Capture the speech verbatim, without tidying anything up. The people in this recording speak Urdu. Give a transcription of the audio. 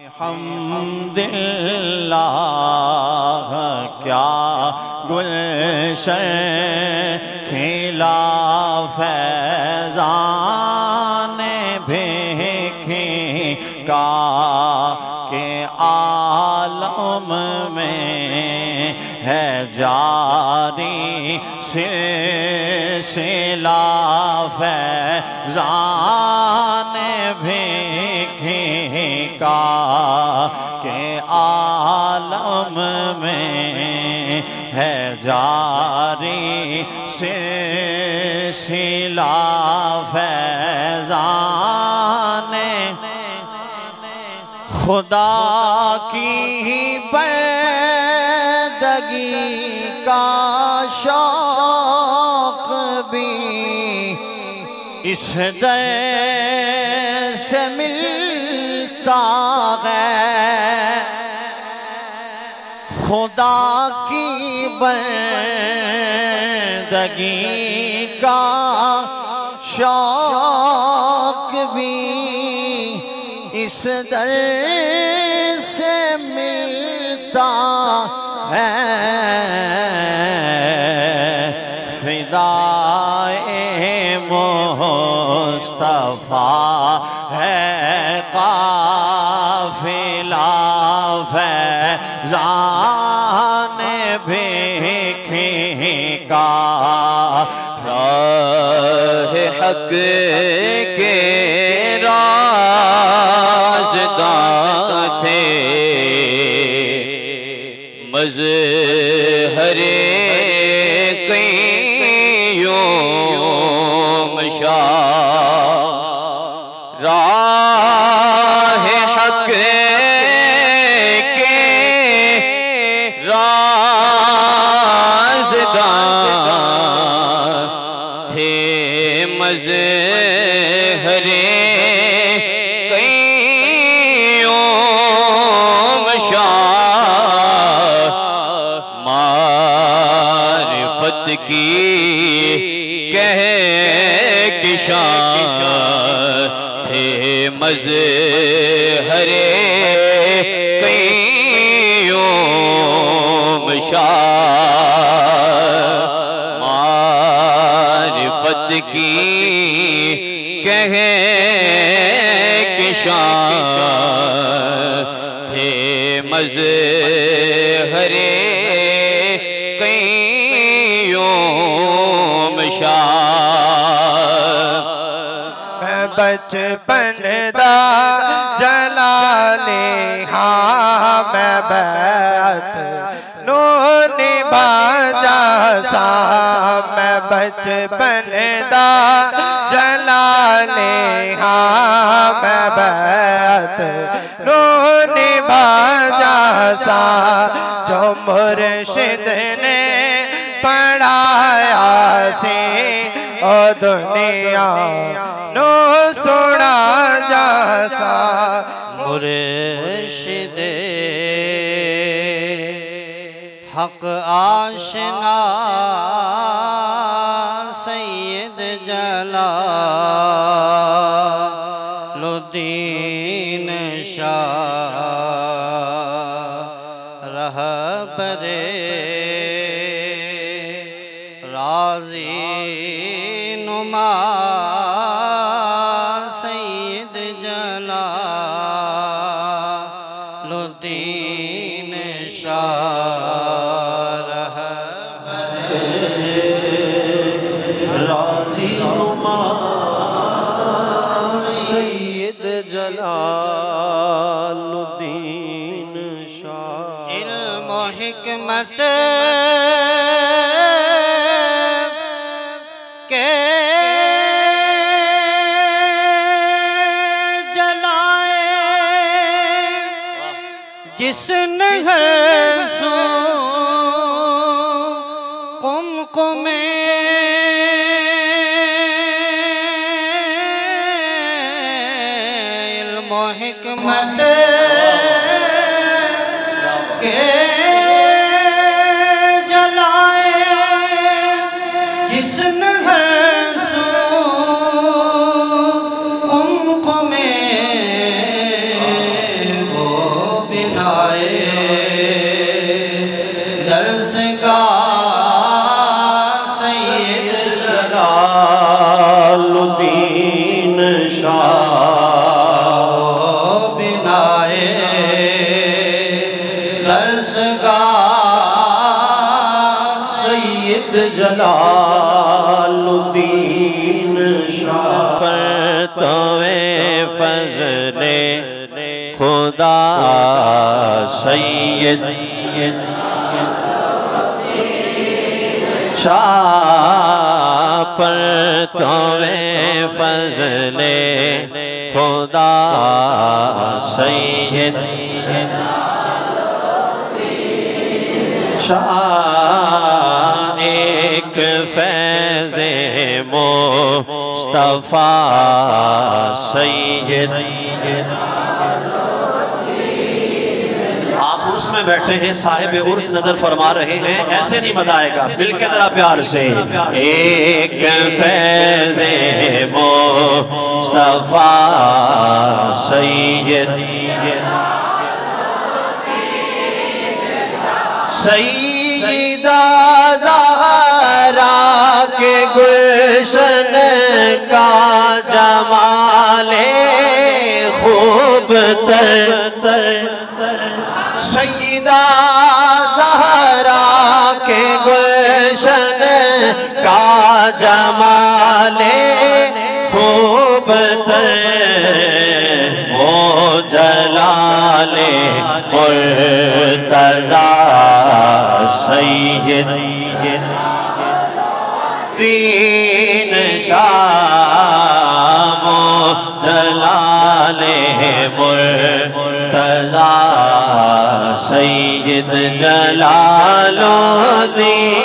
حمداللہ کیا گلشن کھلا فیضان بھیکھیں کا کہ عالم میں ہے جاری سلسلہ فیضان بھیکھیں کا کہ عالم میں ہے جاری سلسلہ فیضان خدا کی بندگی کا شوق بھی اس در سے ملتا ہے خدا کی بندگی کا شوق بھی اس در سے ملتا ہے فدائے مصطفیٰ ہے قافلہ فیضان بھیکھیں کا راہ حق کے رازداں تھے مظہر قیوم شاہ راہ حق کے رازداں تھے مظہر قیوم شاہ معرفت کی کہکشاں تھے مظہر قیوم شاہ معرفت کی کہکشاں تھے مظہر قیوم شاہ میں بچپن دا جلالی ہاں میں بیعت نو نبھا جاسا میں بچپن دا جلالی ہاں میں بیعت نو نبھا جاسا جو مرشد نے پڑھایا سی او دنیا نو سنا جاسا مرشد حق آشنا سید جلال الدین شاہ رہبر راضی نما سید جلال الدین شاہ رہبر راضی نما سید جلال الدین شاہ علم و حکمت جس نے ہر سو قم قمے علم و حکمت کے جلائے جس نے ہر سو قم قمے وہ جلال الدین شاہ پر توے فضل خدا سید شاہ پر توے فضل خدا سید شاہ ایک فیض مصطفیٰ سید آپ عرس میں بیٹھے ہیں صاحب عرس نظر فرما رہے ہیں ایسے نہیں بتائے گا مل کے ذرا پیار سے ایک فیض مصطفیٰ سید سیدہ زہرا کے گلشن کا جمال خوب تر سیدہ زہرا کے گلشن کا جمال خوب تر وہ جلال مرتضی سید دین شاہ جلال مرتضی سید جلال الدین